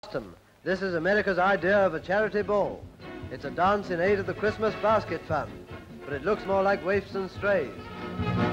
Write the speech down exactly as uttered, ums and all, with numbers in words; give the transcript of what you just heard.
This is America's idea of a charity ball. It's a dance in aid of the Christmas basket fund, but it looks more like waifs and strays.